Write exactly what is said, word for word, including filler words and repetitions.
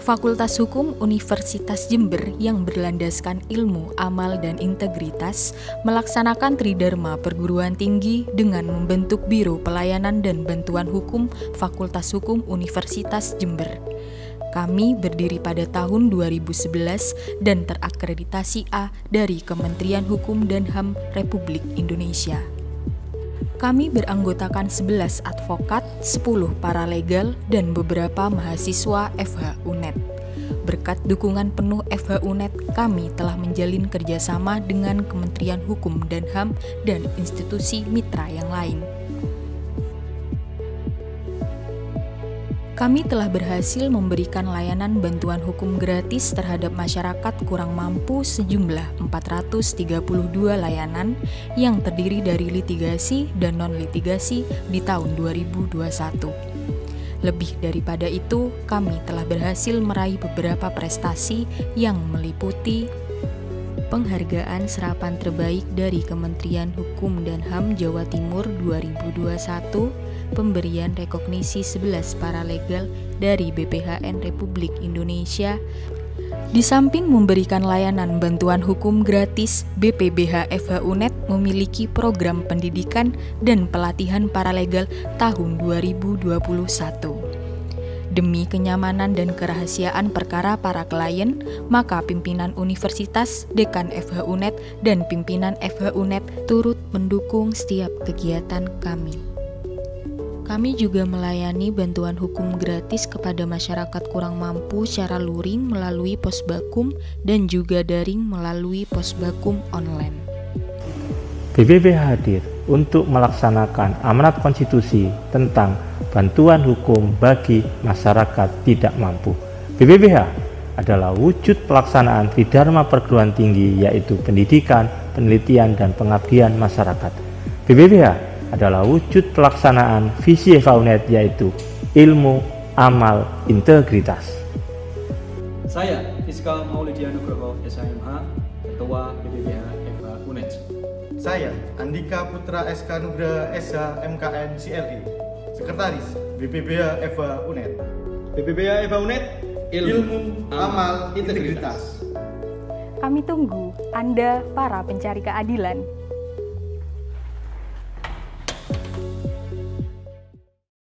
Fakultas Hukum Universitas Jember yang berlandaskan ilmu, amal, dan integritas melaksanakan Tridharma Perguruan Tinggi dengan membentuk Biro Pelayanan dan Bantuan Hukum Fakultas Hukum Universitas Jember. Kami berdiri pada tahun dua ribu sebelas dan terakreditasi A dari Kementerian Hukum dan H A M Republik Indonesia. Kami beranggotakan sebelas advokat, sepuluh paralegal, dan beberapa mahasiswa F H U N E T. Berkat dukungan penuh F H U N E T, kami telah menjalin kerjasama dengan Kementerian Hukum dan H A M dan institusi mitra yang lain. Kami telah berhasil memberikan layanan bantuan hukum gratis terhadap masyarakat kurang mampu sejumlah empat ratus tiga puluh dua layanan yang terdiri dari litigasi dan non-litigasi di tahun dua ribu dua puluh satu. Lebih daripada itu, kami telah berhasil meraih beberapa prestasi yang meliputi penghargaan serapan terbaik dari Kementerian Hukum dan H A M Jawa Timur dua ribu dua puluh satu, pemberian rekognisi sebelas paralegal dari B P H N Republik Indonesia. Di samping memberikan layanan bantuan hukum gratis, B P B H F H U N E T memiliki program pendidikan dan pelatihan paralegal tahun dua ribu dua puluh satu. Demi kenyamanan dan kerahasiaan perkara para klien, maka pimpinan universitas, dekan F H U N E T, dan pimpinan F H U N E T turut mendukung setiap kegiatan kami. Kami juga melayani bantuan hukum gratis kepada masyarakat kurang mampu secara luring melalui Posbakum dan juga daring melalui Posbakum online. B B B H hadir untuk melaksanakan amanat konstitusi tentang bantuan hukum bagi masyarakat tidak mampu. B B B H adalah wujud pelaksanaan Tridharma Perguruan Tinggi, yaitu pendidikan, penelitian, dan pengabdian masyarakat. B B B H adalah wujud pelaksanaan visi F H U N E T, yaitu ilmu, amal, integritas. Saya, Fiskal Maulidia Nugroho, S H M H, Ketua B B B H F H U N E T. Saya, Andika Putra S K Nugraha S H M K N C L I, Sekretaris B B B H F H U N E T. B B B H F H U N E T, ilmu, Ilmu, amal, amal, integritas. integritas. Kami tunggu Anda para pencari keadilan.